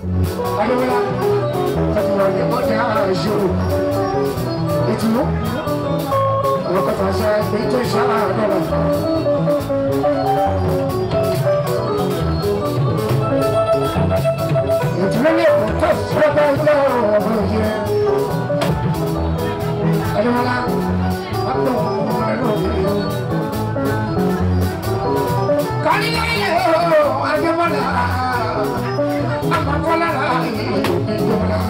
Adéwọlá tẹ̀síwọ̀n ní ọjà ìṣòro ìtùnú ọ̀rọ̀kọ̀tà ṣe ètò ìṣàlá àdọ́là. Ìtùnú ní ọ̀tọ̀ sọ́kọ̀ ọjọ́ ọ̀rọ̀ yẹ. Adéwọlá wàtò ọ̀rọ̀ yẹ. Kálíyàlẹ̀ Adéwọlá àmàkọ́lá ìjọba.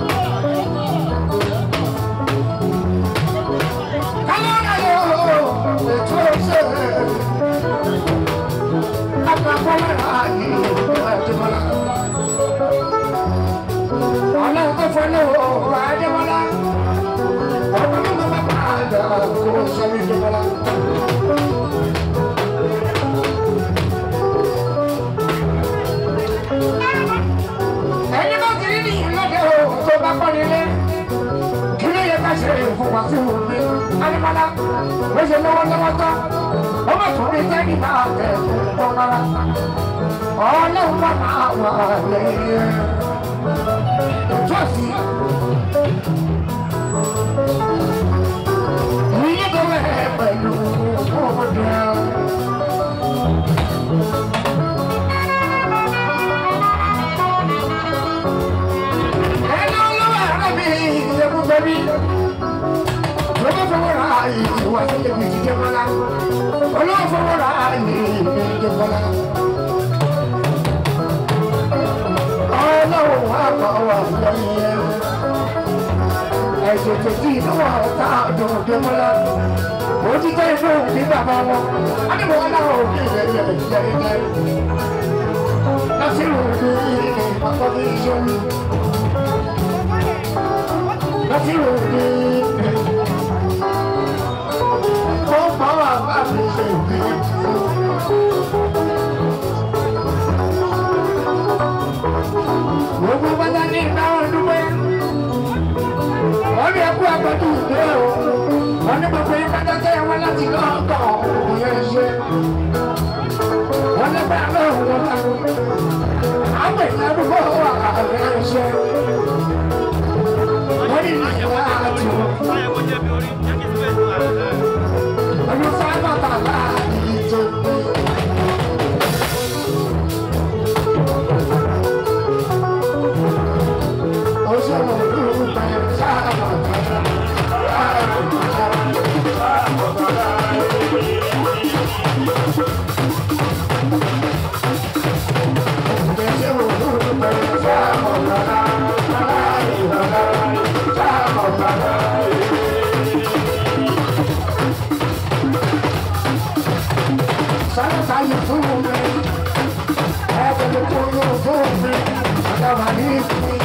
Animala, where's your lower water? Oh, my God, it's any mountain. All over my way. Trust me. We go ahead, but you over there. Hello, baby. Thank you.